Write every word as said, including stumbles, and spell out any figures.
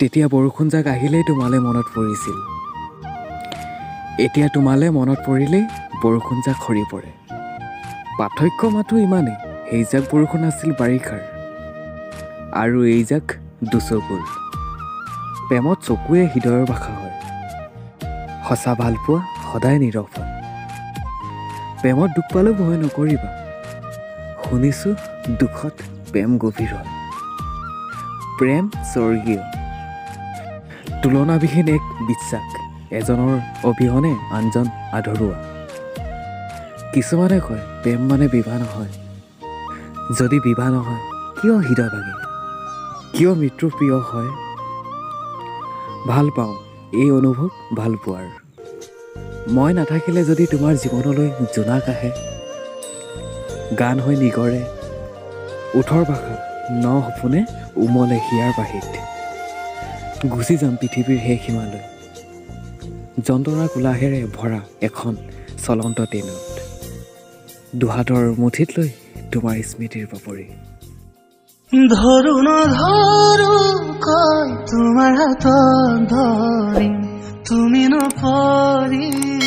তেতিয়া বৰষুণ যাক আহিলেই তোমালে মনত পৰিছিল। এতিয়া তোমালে মনত পৰিলেই বৰষুণ যাক সৰি পৰে। পাৰ্থক্য মাথো ইমানেই, সেই যাক বৰষুণ আছিল বাৰিষাৰ আৰু এই যাক দুচকুৰ। প্ৰেমত চকুৱে হৃদয়ৰ ভাষা হয়, সঁচা ভালপোৱা সদায় নীৰৱ হয়। প্ৰেমত দুখ পালেও ভয় নকৰিবা, শুনিছোঁ দুখত প্ৰেম গভীৰ হয়। প্ৰেম স্বৰ্গীয়, তুলনাবিহীন এক বিশ্বাস, এজনৰ অবিহনে আনজন আধৰুৱা। কিছুমানে কয় প্ৰেম মানে বিবাহ নহয়, যদি বিবাহ নহয় কিয় হৃদয় ভাঙে, কিয় মৃত্যু প্ৰিয় হয়। ভাল পাওঁ এই অনুভৱ ভাল পোৱাৰ। মই নাথাকিলে যদি তোমাৰ জীৱনলৈ জোনাক আহে, গান হৈ নিগৰে ওঠৰ ভাষাত ন সপোনে উমলে হিয়াৰ বাঁহীত। গুচি যাম পৃথিৱীৰ শেষ সীমালৈ, যন্ত্ৰণাৰ কোলাহেৰে ভৰা এখন চলন্ত ট্ৰেইনত। দুহাতৰ মুঠিত লৈ তোমাৰ স্মৃতিৰ পাপৰি। ধৰো নধৰো কয় তোমাৰ হাতত ধৰিম, তুমি নপৰিবা